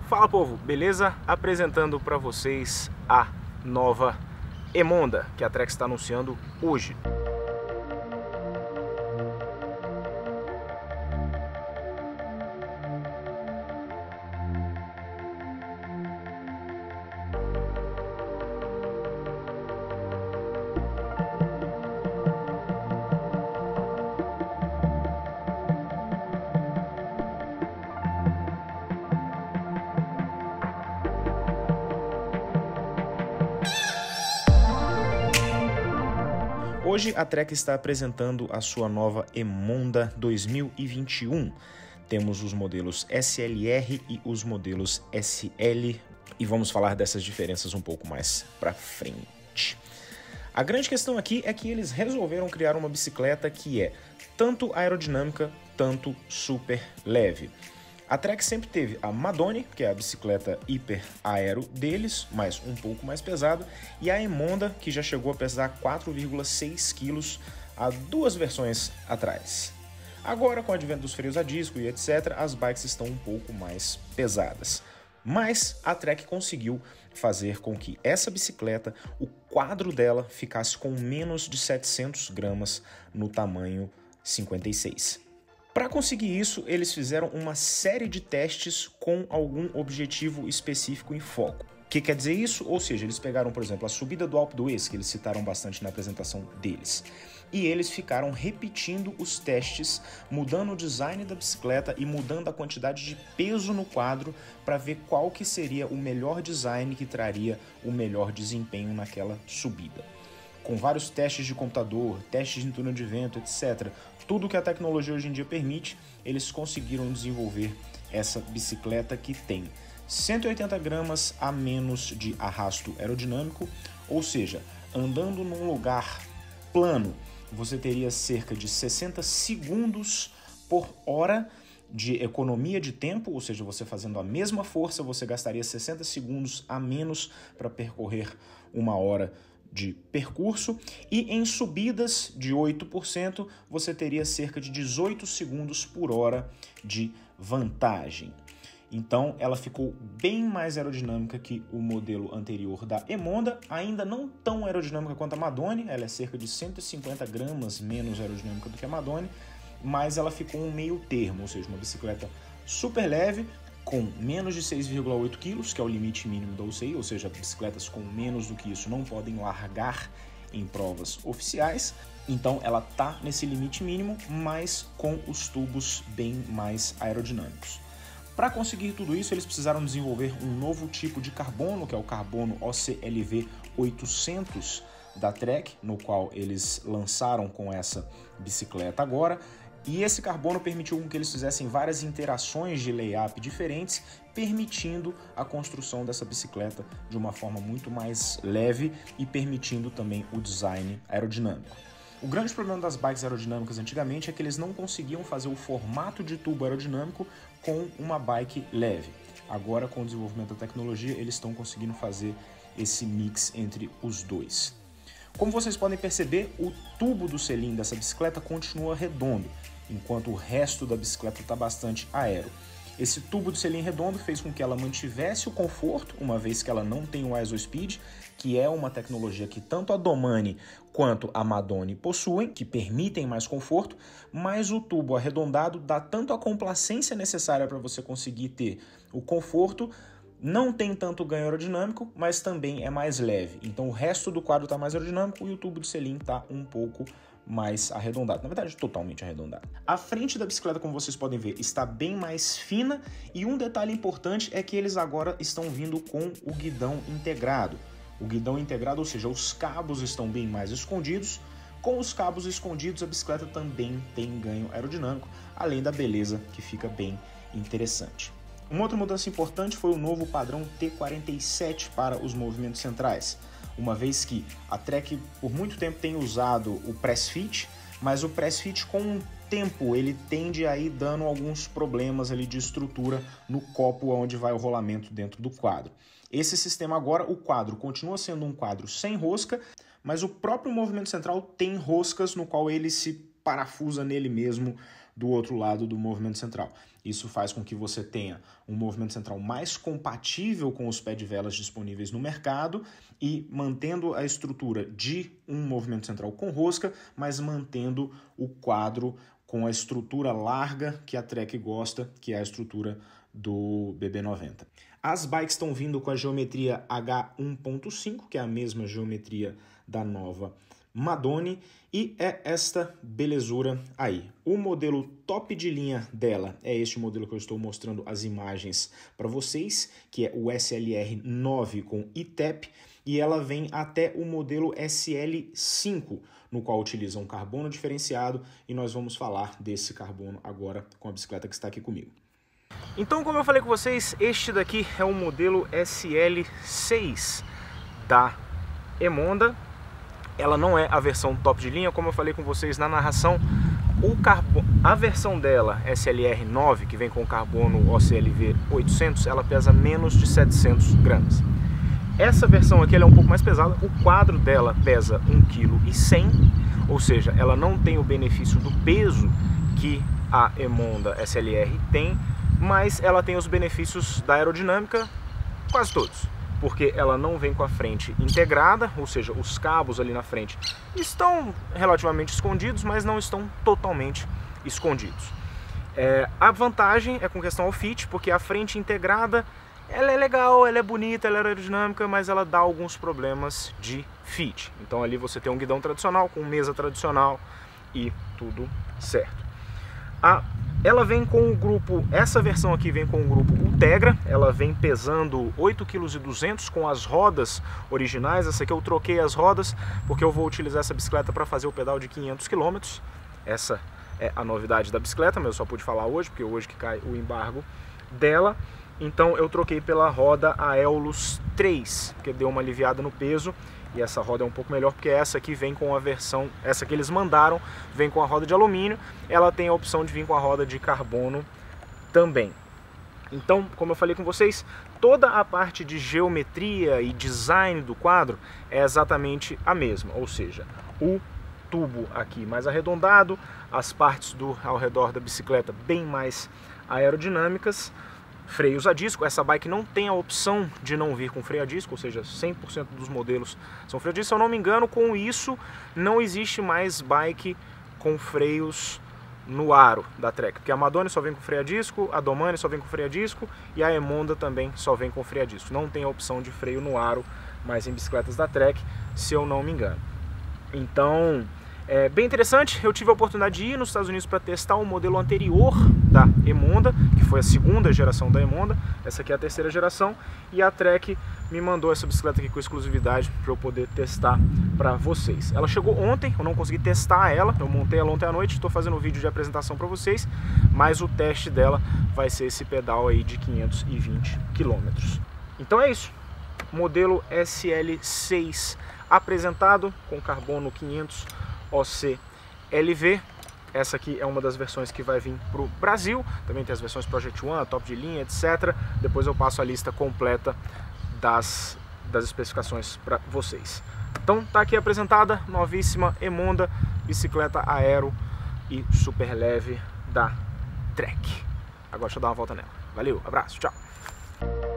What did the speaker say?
Fala, povo, beleza? Apresentando para vocês a nova Emonda que a Trek está anunciando hoje. Hoje a Trek está apresentando a sua nova Emonda 2021. Temos os modelos SLR e os modelos SL e vamos falar dessas diferenças um pouco mais pra frente. A grande questão aqui é que eles resolveram criar uma bicicleta que é tanto aerodinâmica, tanto super leve. A Trek sempre teve a Madone, que é a bicicleta hiper aero deles, mas um pouco mais pesada, e a Emonda, que já chegou a pesar 4,6 kg há duas versões atrás. Agora, com o advento dos freios a disco e etc., as bikes estão um pouco mais pesadas. Mas a Trek conseguiu fazer com que essa bicicleta, o quadro dela, ficasse com menos de 700 gramas no tamanho 56. Para conseguir isso, eles fizeram uma série de testes com algum objetivo específico em foco. O que quer dizer isso? Ou seja, eles pegaram, por exemplo, a subida do Alpe d'Huez, que eles citaram bastante na apresentação deles, e eles ficaram repetindo os testes, mudando o design da bicicleta e mudando a quantidade de peso no quadro para ver qual que seria o melhor design que traria o melhor desempenho naquela subida. Com vários testes de computador, testes de túnel de vento, etc., tudo que a tecnologia hoje em dia permite, eles conseguiram desenvolver essa bicicleta que tem 180 gramas a menos de arrasto aerodinâmico, ou seja, andando num lugar plano, você teria cerca de 60 segundos por hora de economia de tempo, ou seja, você fazendo a mesma força, você gastaria 60 segundos a menos para percorrer uma hora de percurso, e em subidas de 8% você teria cerca de 18 segundos por hora de vantagem. Então ela ficou bem mais aerodinâmica que o modelo anterior da Emonda, ainda não tão aerodinâmica quanto a Madone, ela é cerca de 150 gramas menos aerodinâmica do que a Madone, mas ela ficou um meio termo, ou seja, uma bicicleta super leve, com menos de 6,8 kg, que é o limite mínimo da UCI, ou seja, bicicletas com menos do que isso não podem largar em provas oficiais. Então ela está nesse limite mínimo, mas com os tubos bem mais aerodinâmicos. Para conseguir tudo isso, eles precisaram desenvolver um novo tipo de carbono, que é o carbono OCLV 800 da Trek, no qual eles lançaram com essa bicicleta agora. E esse carbono permitiu que eles fizessem várias interações de layup diferentes, permitindo a construção dessa bicicleta de uma forma muito mais leve e permitindo também o design aerodinâmico. O grande problema das bikes aerodinâmicas antigamente é que eles não conseguiam fazer o formato de tubo aerodinâmico com uma bike leve. Agora, com o desenvolvimento da tecnologia, eles estão conseguindo fazer esse mix entre os dois. Como vocês podem perceber, o tubo do selim dessa bicicleta continua redondo, enquanto o resto da bicicleta está bastante aero. Esse tubo de selim redondo fez com que ela mantivesse o conforto, uma vez que ela não tem o ISOSpeed, que é uma tecnologia que tanto a Domane quanto a Madone possuem, que permitem mais conforto, mas o tubo arredondado dá tanto a complacência necessária para você conseguir ter o conforto, não tem tanto ganho aerodinâmico, mas também é mais leve. Então o resto do quadro está mais aerodinâmico e o tubo de selim está um pouco mais arredondado. Na verdade, totalmente arredondado. A frente da bicicleta, como vocês podem ver, está bem mais fina, e um detalhe importante é que eles agora estão vindo com o guidão integrado. O guidão integrado, ou seja, os cabos estão bem mais escondidos. Com os cabos escondidos, a bicicleta também tem ganho aerodinâmico, além da beleza, que fica bem interessante. Uma outra mudança importante foi o novo padrão T47 para os movimentos centrais, uma vez que a Trek por muito tempo tem usado o press fit, mas o press fit com o tempo ele tende a ir dando alguns problemas ali de estrutura no copo onde vai o rolamento dentro do quadro. Esse sistema agora, o quadro continua sendo um quadro sem rosca, mas o próprio movimento central tem roscas no qual ele se parafusa nele mesmo do outro lado do movimento central. Isso faz com que você tenha um movimento central mais compatível com os pé de velas disponíveis no mercado e mantendo a estrutura de um movimento central com rosca, mas mantendo o quadro com a estrutura larga que a Trek gosta, que é a estrutura do BB90. As bikes estão vindo com a geometria H1.5, que é a mesma geometria da nova Madone, e é esta belezura aí. O modelo top de linha dela é este modelo que eu estou mostrando as imagens para vocês, que é o SLR9 com ITEP, e ela vem até o modelo SL5, no qual utiliza um carbono diferenciado, e nós vamos falar desse carbono agora com a bicicleta que está aqui comigo. Então, como eu falei com vocês, este daqui é o modelo SL6 da Emonda. Ela não é a versão top de linha, como eu falei com vocês na narração. A versão dela, SLR9, que vem com o carbono OCLV 800, ela pesa menos de 700 gramas. Essa versão aqui ela é um pouco mais pesada, o quadro dela pesa 1,1 kg, ou seja, ela não tem o benefício do peso que a Emonda SLR tem, mas ela tem os benefícios da aerodinâmica, quase todos, porque ela não vem com a frente integrada, ou seja, os cabos ali na frente estão relativamente escondidos, mas não estão totalmente escondidos. A vantagem é com questão ao fit, porque a frente integrada ela é legal, ela é bonita, ela é aerodinâmica, mas ela dá alguns problemas de fit. Então ali você tem um guidão tradicional, com mesa tradicional e tudo certo. Ela vem com o grupo, essa versão aqui vem com o grupo Ultegra, ela vem pesando 8,2 kg com as rodas originais. Essa aqui eu troquei as rodas porque eu vou utilizar essa bicicleta para fazer o pedal de 500 km. Essa é a novidade da bicicleta, mas eu só pude falar hoje, porque hoje que cai o embargo dela. Então eu troquei pela roda Aeolus 3, que deu uma aliviada no peso. E essa roda é um pouco melhor porque essa aqui vem com a versão, essa que eles mandaram, vem com a roda de alumínio. Ela tem a opção de vir com a roda de carbono também. Então, como eu falei com vocês, toda a parte de geometria e design do quadro é exatamente a mesma. Ou seja, o tubo aqui mais arredondado, as partes ao redor da bicicleta bem mais aerodinâmicas. Freios a disco, essa bike não tem a opção de não vir com freio a disco, ou seja, 100% dos modelos são freio a disco. Se eu não me engano, com isso não existe mais bike com freios no aro da Trek, porque a Madone só vem com freio a disco, a Domane só vem com freio a disco e a Emonda também só vem com freio a disco. Não tem a opção de freio no aro mais em bicicletas da Trek, se eu não me engano. Então, é bem interessante. Eu tive a oportunidade de ir nos Estados Unidos para testar o modelo anterior da Emonda, que foi a segunda geração da Emonda. Essa aqui é a terceira geração, e a Trek me mandou essa bicicleta aqui com exclusividade para eu poder testar para vocês. Ela chegou ontem, eu não consegui testar ela, eu montei ela ontem à noite, estou fazendo um vídeo de apresentação para vocês, mas o teste dela vai ser esse pedal aí de 520 km. Então é isso, modelo SL6 apresentado com carbono 500 OCLV. Essa aqui é uma das versões que vai vir para o Brasil. Também tem as versões Project One, top de linha, etc. Depois eu passo a lista completa das especificações para vocês. Então tá aqui apresentada, novíssima Emonda, bicicleta aero e super leve da Trek. Agora deixa eu dar uma volta nela. Valeu, abraço, tchau!